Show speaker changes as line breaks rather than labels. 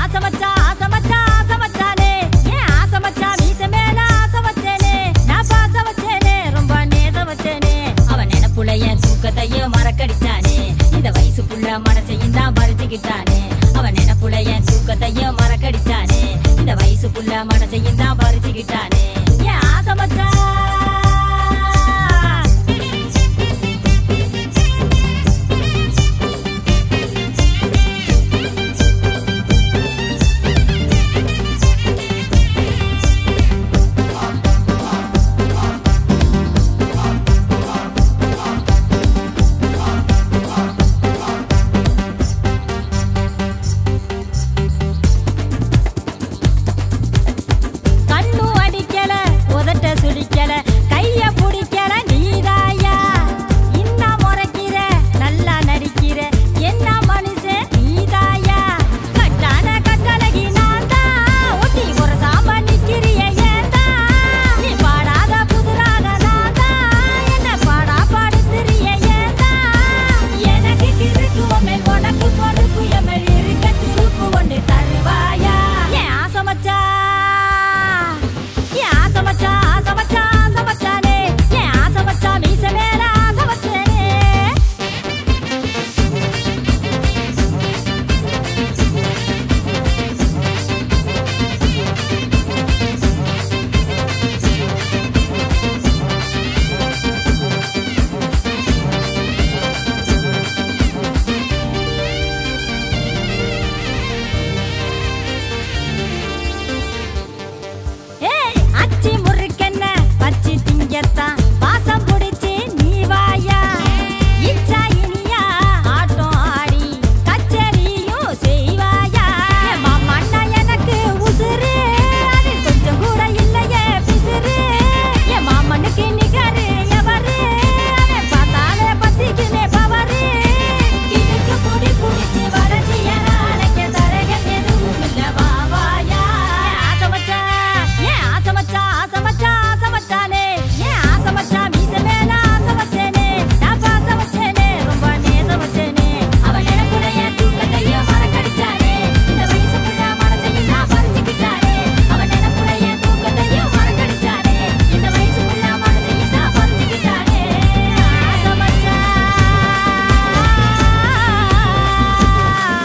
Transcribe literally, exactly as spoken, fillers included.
ஆசை மச்சா ஆசை மச்சா ஆசை மச்சானே ஏன் ஆசை மச்சா மீச மேல ஆசை வச்சேனே நான் பாச வச்சேனே ரொம்ப நேச வச்சேனே அவன் நினைப்புல என் தூக்கத்தையும் மறக்கடிச்சானே இந்த வயசு புள்ள மனசையும் தான் பறிச்சுக்கிட்டானே அவன் நினைப்புல என் தூக்கத்தையும் மறக்கடிச்சானே இந்த வயசு புள்ள மனசையும் தான் பறிச்சுக்கிட்டானே ஏன் ஆசை மச்சா